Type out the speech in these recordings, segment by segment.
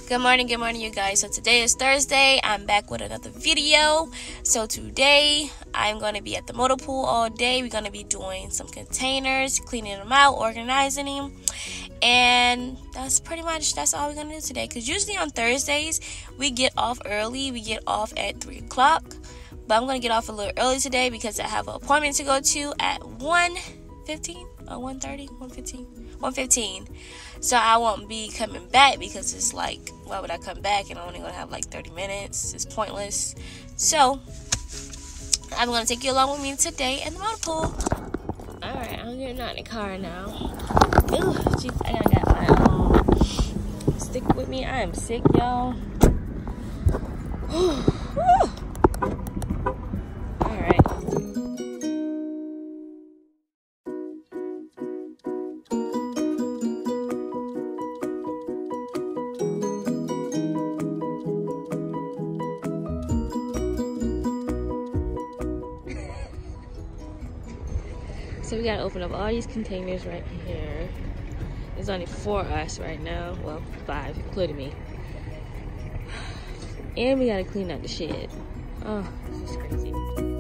Good morning, you guys. So today is Thursday. I'm back with another video. So today I'm going to be at the motor pool all day. We're going to be doing some containers, cleaning them out, organizing them. And that's all we're going to do today. Because usually on Thursdays, we get off early. We get off at 3 o'clock. But I'm going to get off a little early today because I have an appointment to go to at 1:15 or 1:30, 1:15. So I won't be coming back because it's like, why would I come back and I'm only going to have like 30 minutes? It's pointless. So I'm going to take you along with me today in the motor pool. Alright, I'm getting out in the car now. Ooh, jeez, I got my stick with me. I am sick, y'all. Alright. So we gotta open up all these containers right here. There's only 4 of us right now. Well, 5, including me. And we gotta clean out the shed. Oh, this is crazy.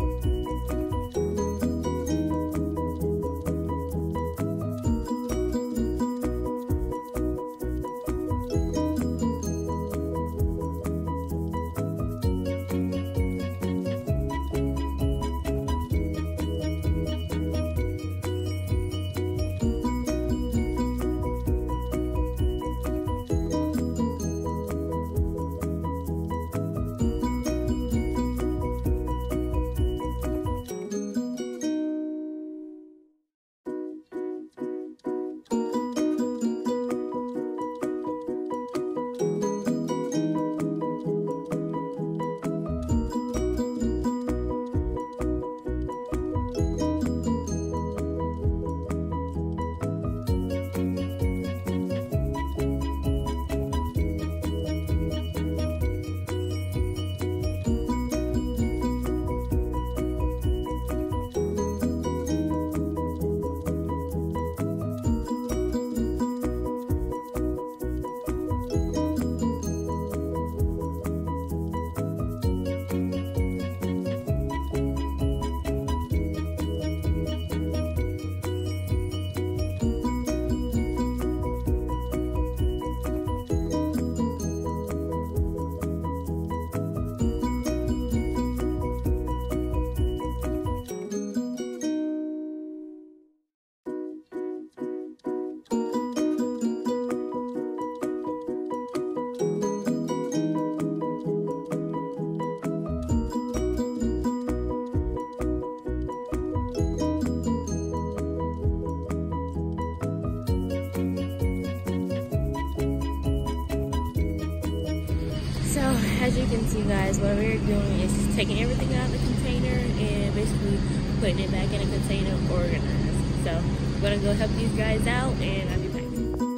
So, as you can see, guys, what we're doing is just taking everything out of the container and basically putting it back in a container organized. So, I'm going to go help these guys out, and I'll be back.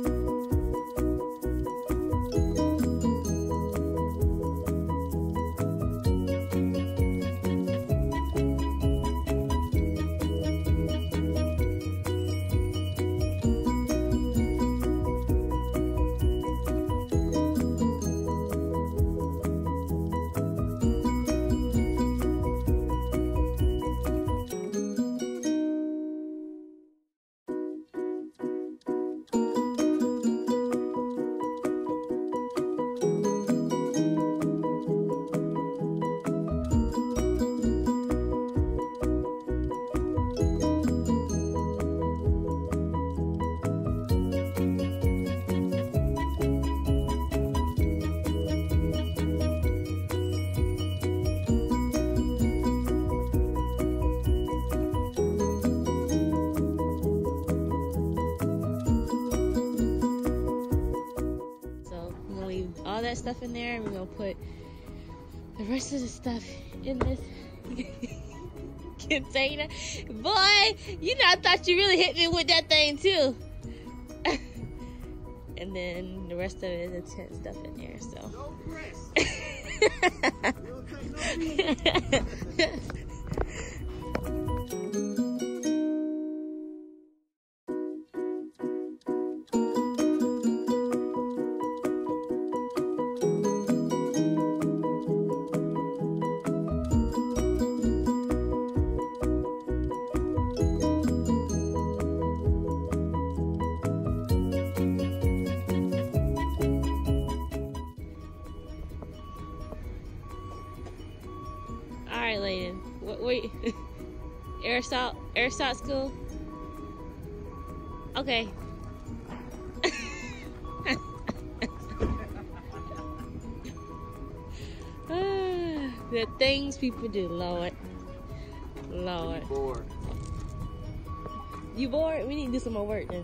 All that stuff in there, and we're gonna put the rest of the stuff in this container. Boy, you know, I thought you really hit me with that thing too. And then the rest of it is the tent stuff in there, so. Airsoft school? Okay. The things people do, Lord. Lord. Bored. You bored? We need to do some more work then.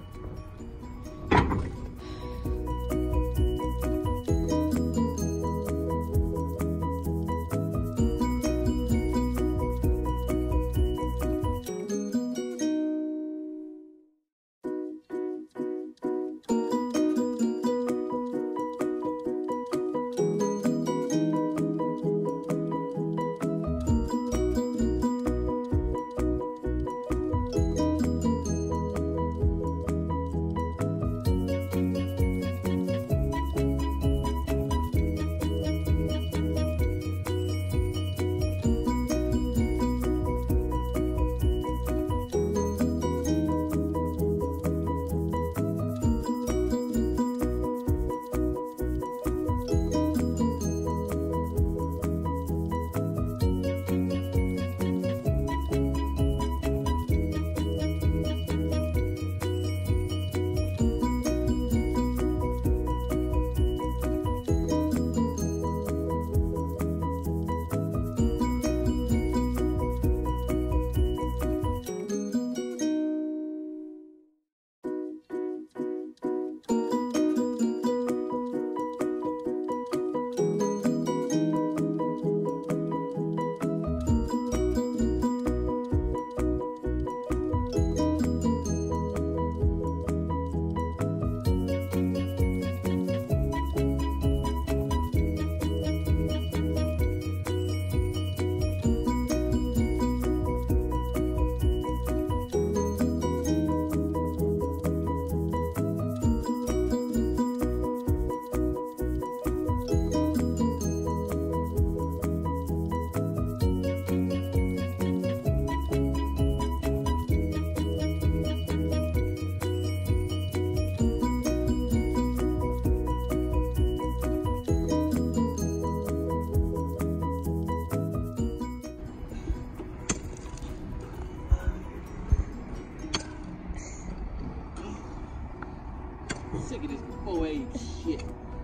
Sick of this 4A shit.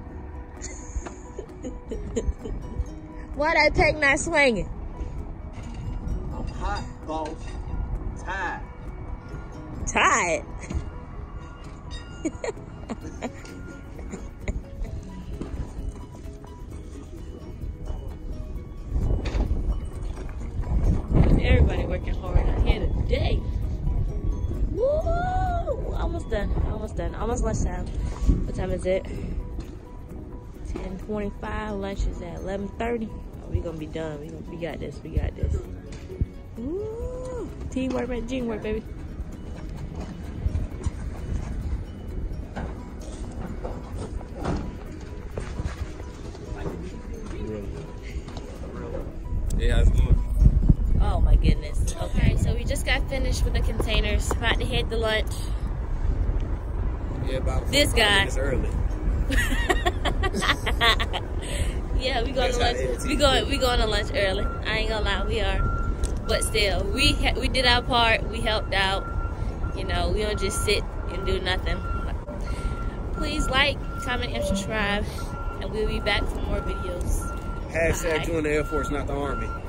Why that tank not swinging? I'm hot, boss. Tired. Tired. Everybody working hard out here today. Woo! Almost done. Almost done. Almost lunchtime. What time is it? 10:25. Lunch is at 11:30. Oh, we gonna be done. We got this. We got this. Woo! Teamwork, man. Teamwork, baby. Yeah, how's it going? Oh my goodness. Okay, so we just got finished with the containers. About to head to lunch. Yeah, about This guy. It's early. Yeah, we going to lunch. We going to lunch early. I ain't gonna lie, we are. But still, we did our part. We helped out. You know, we don't just sit and do nothing. Please like, comment, and subscribe, and we'll be back for more videos. Hashtag join the Air Force, not the Army.